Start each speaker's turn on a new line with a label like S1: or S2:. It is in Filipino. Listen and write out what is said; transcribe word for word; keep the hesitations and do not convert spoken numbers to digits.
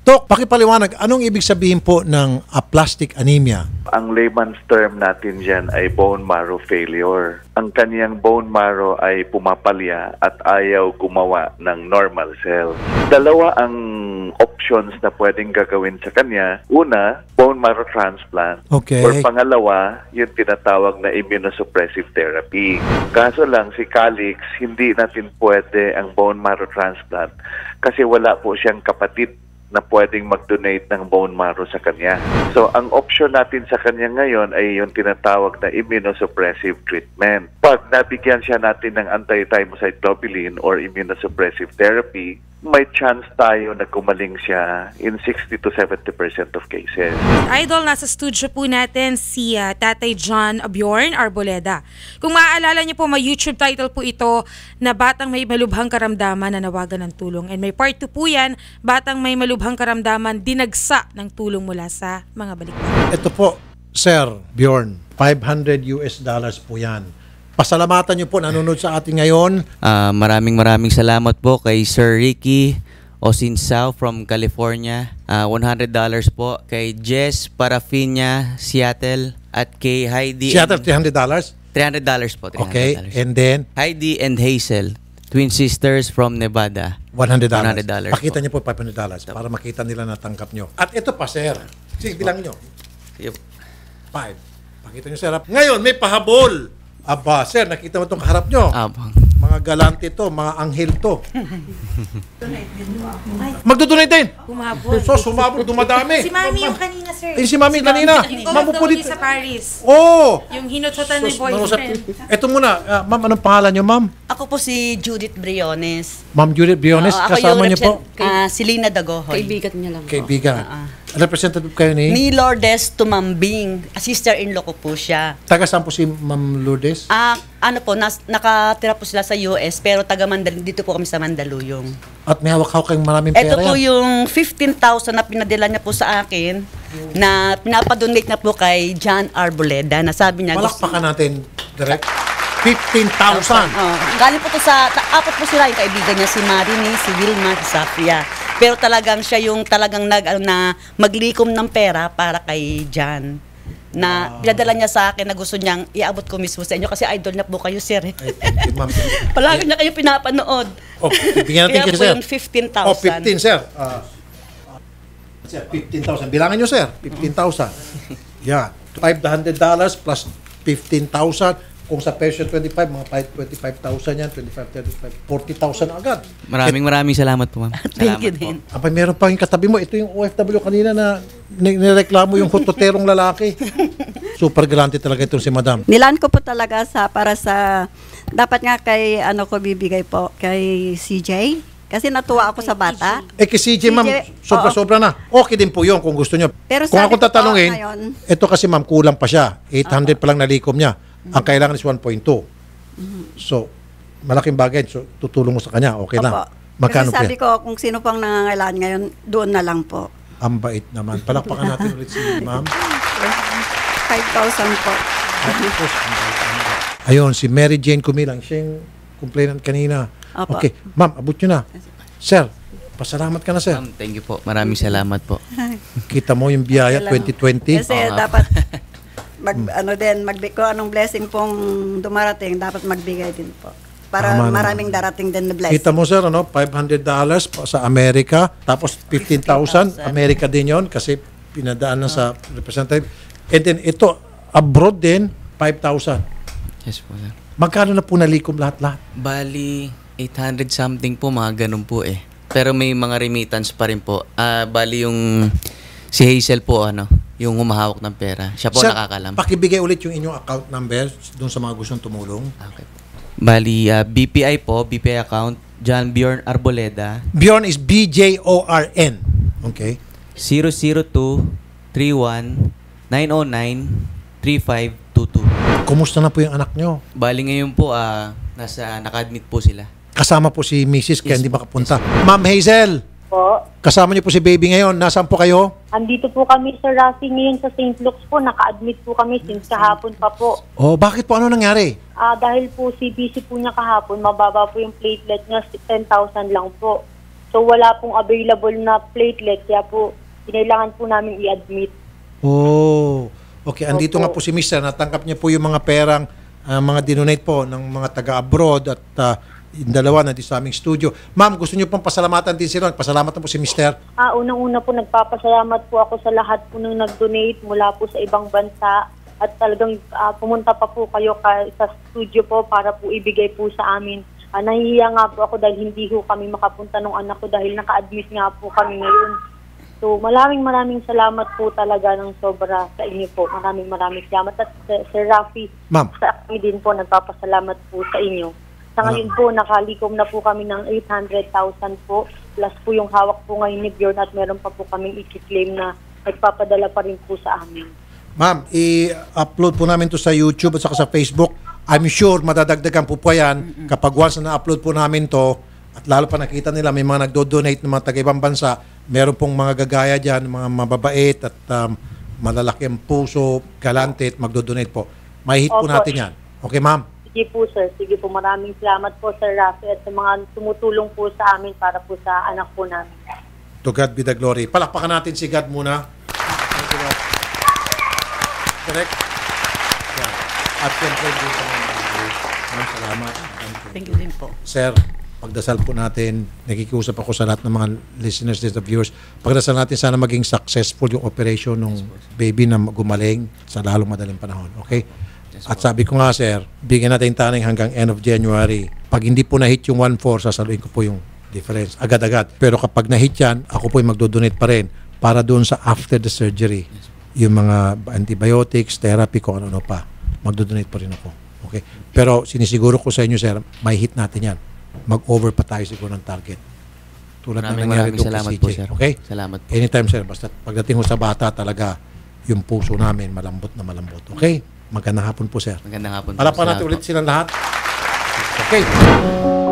S1: Tok, pakipaliwanag, anong ibig sabihin po ng aplastic anemia?
S2: Ang layman's term natin dyan ay bone marrow failure. Ang kaniyang bone marrow ay pumapalya at ayaw gumawa ng normal cells. Dalawa ang options na pwedeng gagawin sa kanya. Una, bone marrow transplant.
S1: Okay.
S2: Or pangalawa, yung tinatawag na immunosuppressive therapy. Kaso lang, si Calix, hindi natin pwede ang bone marrow transplant kasi wala po siyang kapatid na pwedeng mag-donate ng bone marrow sa kanya. So, ang option natin sa kanya ngayon ay yung tinatawag na immunosuppressive treatment. Pag nabigyan siya natin ng anti-thymocyte globulin or immunosuppressive therapy, may chance tayo na gumaling siya in sixty to seventy percent of cases.
S3: Idol, nasa studio po natin si uh, Tatay John Bjorn Arboleda. Kung maaalala niyo po, may YouTube title po ito na Batang May Malubhang Karamdaman na Nawagan ng Tulong. And may part two po yan, Batang May Malubhang Karamdaman, Dinagsa ng Tulong mula sa mga balikbayan.
S1: Ito po, Sir Bjorn, five hundred U S dollars po yan. Pasalamatan niyo po nanonood sa atin ngayon.
S4: Uh, maraming maraming salamat po kay Sir Ricky Osinsao from California. Uh, one hundred dollars po kay Jess Parafinia, Seattle, at kay Heidi.
S1: Seattle, three hundred dollars?
S4: three hundred dollars po. three hundred dollars.
S1: Okay, and then?
S4: Heidi and Hazel, twin sisters from Nevada.
S1: one hundred dollars.
S4: one hundred dollars
S1: Pakita
S4: po.
S1: niyo po five hundred dollars para makita nila na tanggap niyo. At ito pa, sir. Sige, bilang niyo.
S4: Yep.
S1: Five. Pakita niyo, sir. Ngayon, may pahabol. Aba, sir, nakita mo itong kaharap nyo.
S4: Abang.
S1: Mga galante to, mga anghel to. Magdodonate din.
S3: Humabol.
S1: So, sumabog, dumadami.
S3: Si Mami yung kanina, sir.
S1: Eh, si Mami kanina. Ma'am, upo dito.
S3: sa Paris.
S1: Oh!
S3: Yung hinututan ni
S1: Sus,
S3: boyfriend.
S1: Ito muna, uh, ma'am, anong pangalan nyo, ma'am?
S5: Ako po si Judith Briones.
S1: Ma'am Judith Briones,
S5: Oo, ako
S1: kasama
S5: yung
S1: niyo po?
S5: represent- ah, si Lina Dagohoy.
S6: Kaibigan niya lang po.
S1: Kaibigan.
S5: Ah, ah.
S1: Representative kayo ni?
S5: Ni Lourdes Tumambing. Sister-in-law ko po siya.
S1: Taga saan po si Ma'am Lourdes?
S5: Ah, ano po, nas, nakatira po sila sa U S pero taga Mandal dito po kami sa Mandaluyong.
S1: At may hawak-hawak kayong maraming pera
S5: Ito po
S1: yan.
S5: yung fifteen thousand na pinadala niya po sa akin na pinapadonate na po kay John Arboleda na sabi niya gusto-
S1: Palakpakan natin, direct. fifteen thousand.
S5: Oh, galing po to sa, ta- apat po sila yung kaibigan niya, si Marini, si Wilma, si Safia. Pero talagang siya yung talagang nag, ano, na maglikom ng pera para kay John. Na pinadala niya sa akin na gusto niyang iabot ko mismo sa inyo kasi idol na po kayo, sir.
S1: Ay, thank you, ma'am.
S5: Palagi niya kayo pinapanood.
S1: Oh, bigyan natin
S5: Kaya
S1: kayo,
S5: po
S1: sir.
S5: yung fifteen
S1: Oh,
S5: thousand.
S1: fifteen, sir. Uh, sir, fifteen thousand. Bilangin nyo, sir. fifteen thousand. Yan. five hundred dollars plus fifteen thousand. Kung sa peso twenty-five, mga twenty-five thousand yan, twenty-five, thirty-five, forty thousand agad.
S4: Maraming maraming salamat po, ma'am.
S5: Thank you
S4: Salamat
S5: din.
S4: po.
S1: Abay, meron pa yung katabi mo. Ito yung O F W kanina na ni- nireklamo yung hutoterong lalaki. Super galante talaga itong si madam.
S6: Nilan ko po talaga sa para sa dapat nga kay ano ko bibigay po kay C J kasi natuwa ako sa bata.
S1: Eh, kay C J, ma'am,
S6: C J,
S1: sobra-sobra na. Okay din po yun kung gusto nyo.
S6: Pero
S1: kung
S6: sabi
S1: ako
S6: ko po
S1: tatanungin,
S6: ngayon,
S1: ito kasi ma'am, kulang pa siya. eight hundred pa lang nalikom niya. Ang kailangan is one point two. So, malaking bagay. So, tutulong mo sa kanya. Okay lang.
S6: Opo.
S1: Magkano
S6: Kasi
S1: po
S6: sabi
S1: yan?
S6: ko kung sino pang nangangailangan ngayon, doon na lang po.
S1: Ang bait naman. Palakpakan natin ulit si ma'am.
S6: five thousand po.
S1: Ayun, si Mary Jane Kumilang. Siya yung complainant kanina.
S6: Opo.
S1: Okay. Ma'am, abot nyo na. Sir, pasalamat ka na, sir.
S4: Ma'am, thank you po. Maraming salamat po.
S1: Kita mo yung biyaya twenty twenty.
S6: Kasi
S4: Oo nga.
S6: dapat mag ano din, magbi ko anong blessing pong dumarating, dapat magbigay din po. Para
S1: Tama naman.
S6: maraming darating din na blessing.
S1: Kita mo, sir, ano, five hundred dollars pa sa Amerika, tapos fifteen thousand, Amerika din yon kasi pinadaan na sa representative. And then ito, abroad din, five thousand.
S4: Yes po, sir.
S1: Magkano na po nalikom lahat-lahat?
S4: Bali, eight hundred something po, mga ganun po eh. Pero may mga remittance pa rin po. Ah, bali yung si Hazel po, ano, yung humahawak ng pera. Siya po
S1: Sir,
S4: nakakalam.
S1: pakibigay ulit yung inyong account number doon sa mga gustong tumulong.
S4: Okay. Bali, ah, B P I po, B P I account, John Bjorn Arboleda,
S1: Bjorn is B J O R N. Okay.
S4: zero zero two three one nine zero nine three five two two.
S1: Kumusta na po yung anak nyo?
S4: Bali ngayon po, ah, nasa, naka-admit po sila.
S1: Kasama po si Missus kaya
S4: Yes
S1: hindi
S4: po.
S1: makapunta. Ma'am Hazel,
S7: Po.
S1: kasama niyo po si baby ngayon. Nasaan po kayo?
S7: Andito po kami sa Rafi ngayon sa Saint Luke's po. Naka-admit po kami since kahapon pa po.
S1: Oh, bakit po? Ano nangyari?
S7: Ah, dahil po si busy po niya kahapon, mababa po yung platelet niya, ten thousand lang po. So wala pong available na platelet, kaya po kinailangan po namin i-admit.
S1: Oh, okay. Andito
S7: Opo.
S1: nga po si Mister Natanggap niya po yung mga perang ah, mga dinonate po ng mga taga-abroad at ah, yung dalawa na di sa aming studio. Ma'am, gusto niyo pong pasalamatan din sila. Pasalamatan po si Mister
S7: Ah, unang-una po nagpapasalamat po ako sa lahat po nang nag-donate mula po sa ibang bansa at talagang ah, pumunta pa po kayo ka, sa studio po para po ibigay po sa amin. Ah, nahihiya nga po ako dahil hindi ho kami makapunta ng anak ko dahil naka-admit nga po kami ngayon. So maraming maraming salamat po talaga ng sobra sa inyo po. Maraming maraming salamat. At uh, Sir Rafi,
S1: Ma'am.
S7: sa akin din po nagpapasalamat po sa inyo. Sa ngayon po, nakalikom na po kami ng eight hundred thousand po, plus po yung hawak po ngayon ni Bjorn at meron pa po kaming i-claim na nagpapadala pa rin po sa amin.
S1: Ma'am, i-upload po namin to sa YouTube at saka sa Facebook. I'm sure madadagdagan po po yan kapag once na na-upload po namin to at lalo pa nakita nila may mga nagdo-donate ng mga taga-ibang bansa, meron pong mga gagaya dyan, mga mababait at um, malalaki ang puso, galante at magdo-donate po. May hit po
S7: Opo.
S1: natin yan. Okay, ma'am?
S7: Sige po, sir. Sige po. Maraming salamat po, Sir Rafi, at sa mga tumutulong po sa amin para po sa anak po namin.
S1: To God be the glory. Palakpakan natin si God muna. Thank you, Lord. Correct? Yeah. At siyempre, dito sa mga ma'am, salamat.
S5: Thank you din po.
S1: Sir, pagdasal po natin, nakikiusap ako sa lahat ng mga listeners, the viewers, pagdasal natin sana maging successful yung operation ng baby na gumaling sa lalong madaling panahon. Okay? At sabi ko nga, sir, bigyan natin taning hanggang end of January. Pag hindi po na-hit yung one four, sasaluhin ko po yung difference agad-agad. Pero kapag na-hit yan, ako po yung magdodonate pa rin para doon sa after the surgery. Yung mga antibiotics, therapy, kung ano-ano pa. Magdodonate pa rin ako. Okay? Pero sinisiguro ko sa inyo, sir, may hit natin yan. Mag-over pa tayo siguro ng target. Tulad
S4: Maraming
S1: ng nangyari
S4: maraming
S1: doon kay
S4: salamat
S1: C J.
S4: po, sir.
S1: Okay?
S4: Salamat po.
S1: Anytime, sir. Basta pagdating mo sa bata, talaga yung puso namin malambot na malambot. Okay? Magandang hapon po, sir.
S4: Magandang hapon po.
S1: Palapakan natin
S4: Salamat
S1: ulit
S4: po.
S1: silang lahat. Okay.